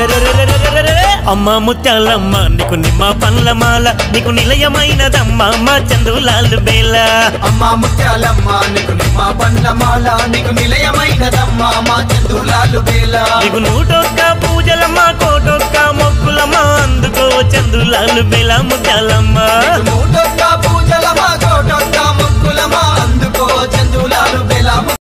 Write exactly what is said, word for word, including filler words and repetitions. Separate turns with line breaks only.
అమ్మ ముత్యాలమ్మ నీకు నిమ్మ పండ్ల మాల నీకు నిలయమైనదమ్మ మా చందులాలు బేల
అమ్మ ముత్యాలమ్మ నీకు నిమ్మ పండ్ల మాల నీకు నిలయమైనదమ్మ మా చందులాలు బేల
నీకు నూటొక్క పూజలమ్మ కోటొక్క మొక్కులమ్మ అందుకో చందులాలు బేల ముత్యాలమ్మ
నూటొక్క